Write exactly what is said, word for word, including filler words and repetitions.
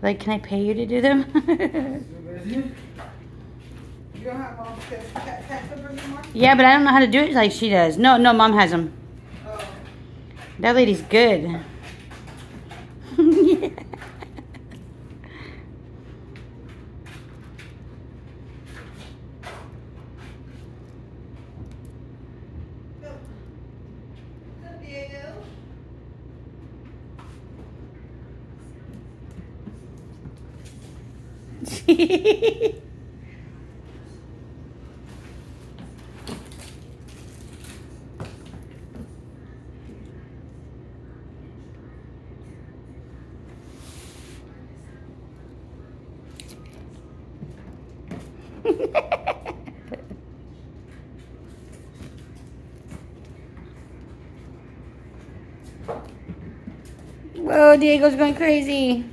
Like, can I pay you to do them? You don't have mom's cat, cat clippers anymore? Yeah, but I don't know how to do it like she does. No, no, Mom has them. Oh. That lady's good. Yeah. Whoa, Diego's going crazy.